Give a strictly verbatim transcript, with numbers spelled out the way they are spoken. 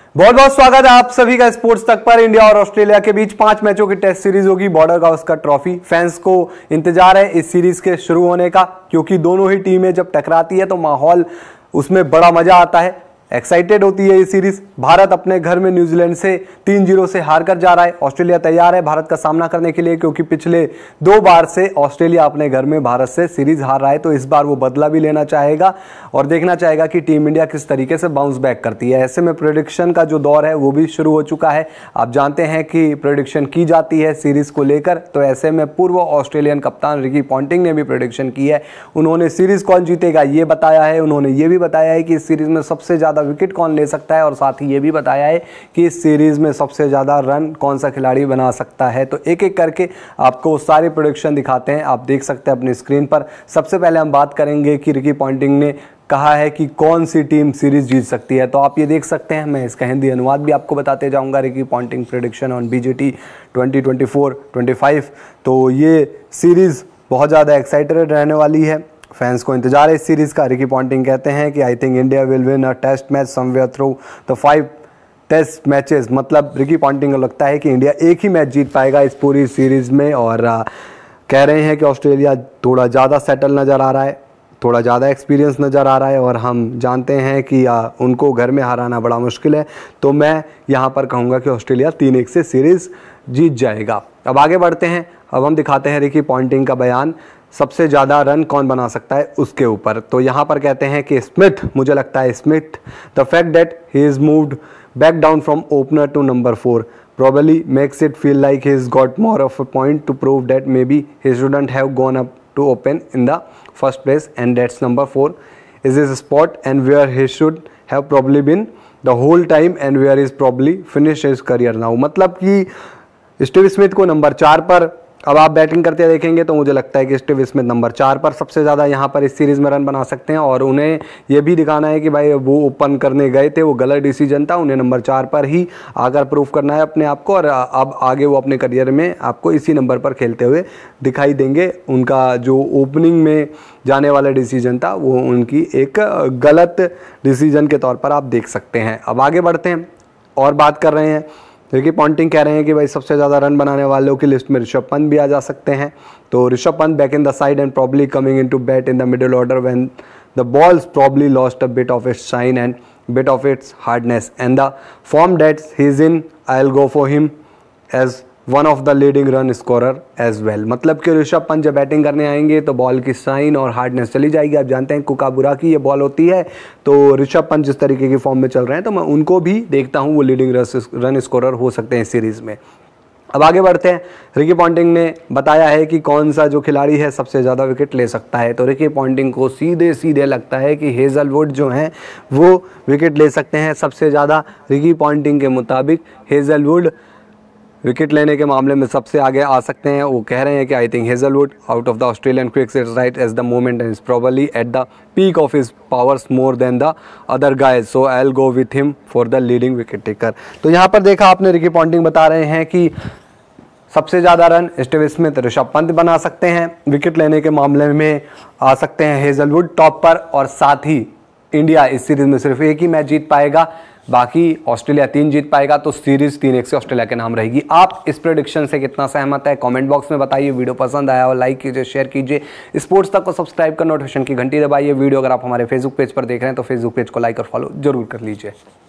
बहुत बहुत स्वागत है आप सभी का स्पोर्ट्स तक पर। इंडिया और ऑस्ट्रेलिया के बीच पांच मैचों की टेस्ट सीरीज होगी। Border Gavaskar trophy. फैंस को इंतजार है इस सीरीज के शुरू होने का, क्योंकि दोनों ही टीमें जब टकराती है तो माहौल उसमें बड़ा मजा आता है, एक्साइटेड होती है ये सीरीज। भारत अपने घर में न्यूजीलैंड से तीन जीरो से हार कर जा रहा है। ऑस्ट्रेलिया तैयार है भारत का सामना करने के लिए, क्योंकि पिछले दो बार से ऑस्ट्रेलिया अपने घर में भारत से सीरीज हार रहा है, तो इस बार वो बदला भी लेना चाहेगा और देखना चाहेगा कि टीम इंडिया किस तरीके से बाउंस बैक करती है। ऐसे में प्रेडिक्शन का जो दौर है वो भी शुरू हो चुका है। आप जानते हैं कि प्रेडिक्शन की जाती है सीरीज को लेकर, तो ऐसे में पूर्व ऑस्ट्रेलियन कप्तान रिकी पॉन्टिंग ने भी प्रेडिक्शन की है। उन्होंने सीरीज कौन जीतेगा ये बताया है। उन्होंने ये भी बताया है कि इस सीरीज में सबसे ज्यादा विकेट कौन ले सकता है, और साथ ही ये भी बताया है कि इस सीरीज में सबसे ज्यादा रन कौन सा खिलाड़ी बना सकता है। तो एक एक करके आपको सारी प्रेडिक्शन दिखाते हैं, आप देख सकते हैं अपनी स्क्रीन पर। सबसे पहले हम बात करेंगे कि रिकी पॉन्टिंग ने कहा है कि कौन सी टीम सीरीज जीत सकती है, तो आप ये देख सकते हैं। मैं इसका हिंदी अनुवाद भी आपको बताते जाऊंगा। Ricky Ponting prediction on BGT twenty twenty four twenty five. तो ये सीरीज बहुत ज़्यादा एक्साइटेड रहने वाली है, फैंस को इंतजार है इस सीरीज का। रिकी पॉन्टिंग कहते हैं कि I think India will win a test match somewhere through the five test matches. मतलब रिकी पॉन्टिंग को लगता है कि इंडिया एक ही मैच जीत पाएगा इस पूरी सीरीज में, और आ, कह रहे हैं कि ऑस्ट्रेलिया थोड़ा ज़्यादा सेटल नज़र आ रहा है, थोड़ा ज़्यादा एक्सपीरियंस नज़र आ रहा है, और हम जानते हैं कि आ, उनको घर में हराना बड़ा मुश्किल है। तो मैं यहाँ पर कहूँगा कि ऑस्ट्रेलिया तीन एक से सीरीज़ जीत जाएगा। अब आगे बढ़ते हैं, अब हम दिखाते हैं रिकी पॉन्टिंग का बयान सबसे ज़्यादा रन कौन बना सकता है उसके ऊपर। तो यहाँ पर कहते हैं कि स्मिथ, मुझे लगता है Smith, the fact that he is moved back down from opener to number four probably makes it feel like he's got more of a point to prove that maybe he shouldn't have gone up to open in the first place, and that's number four is his spot and where he should have probably been the whole time and where he's probably finished his career now। मतलब कि Steve Smith को number चार पर अब आप batting करते देखेंगे तो मुझे लगता है कि स्टीव स्मिथ नंबर चार पर सबसे ज़्यादा यहाँ पर इस सीरीज़ में रन बना सकते हैं, और उन्हें ये भी दिखाना है कि भाई वो ओपन करने गए थे वो गलत डिसीजन था, उन्हें नंबर चार पर ही आकर प्रूव करना है अपने आप को, और अब आगे वो अपने करियर में आपको इसी नंबर पर खेलते हुए दिखाई देंगे। उनका जो ओपनिंग में जाने वाला डिसीजन था वो उनकी एक गलत डिसीजन के तौर पर आप देख सकते हैं। अब आगे बढ़ते हैं और बात कर रहे हैं। रिकी पॉन्टिंग कह रहे हैं कि भाई सबसे ज़्यादा रन बनाने वालों की लिस्ट में ऋषभ पंत भी आ जा सकते हैं। तो Rishabh Pant back in the side and probably coming into bat in the middle order when the ball's probably lost a bit of its shine and bit of its hardness and the form that he is in I will go for him as one of the leading run scorer as well. मतलब कि ऋषभ पंत जब batting करने आएंगे तो ball की sign और hardness चली जाएगी। आप जानते हैं कुकाबुरा की ये बॉल होती है, तो ऋषभ पंत जिस तरीके की फॉर्म में चल रहे हैं तो मैं उनको भी देखता हूँ वो लीडिंग रन स्कोरर हो सकते हैं इस सीरीज़ में। अब आगे बढ़ते हैं। रिकी पॉन्टिंग ने बताया है कि कौन सा जो खिलाड़ी है सबसे ज़्यादा विकेट ले सकता है। तो रिकी पॉन्टिंग को सीधे सीधे लगता है कि हेज़लवुड जो हैं वो विकेट ले सकते हैं सबसे ज़्यादा। रिकी पॉन्टिंग के मुताबिक हेज़लवुड विकेट लेने के मामले में सबसे आगे आ सकते हैं। वो कह रहे हैं कि I think Hazlewood out of the Australian quicks is right as the moment and is probably at the peak of his powers more than the other guys, so I will go with him for the leading wicket taker. तो यहाँ पर देखा आपने, Ricky Ponting बता रहे हैं कि सबसे ज़्यादा run Steve Smith Rishabh Pant बना सकते हैं, विकेट लेने के मामले में आ सकते हैं हेज़लवुड टॉप पर, और साथ ही इंडिया इस सीरीज़ में सिर्फ एक ही मैच जीत पाएगा, बाकी ऑस्ट्रेलिया तीन जीत पाएगा, तो सीरीज तीन एक से ऑस्ट्रेलिया के नाम रहेगी। आप इस प्रेडिक्शन से कितना सहमत है कमेंट बॉक्स में बताइए। वीडियो पसंद आया हो लाइक कीजिए, शेयर कीजिए, स्पोर्ट्स तक को सब्सक्राइब कर नोटिफिकेशन की घंटी दबाइए। वीडियो अगर आप हमारे फेसबुक पेज पर देख रहे हैं तो फेसबुक पेज को लाइक और फॉलो जरूर कर लीजिए।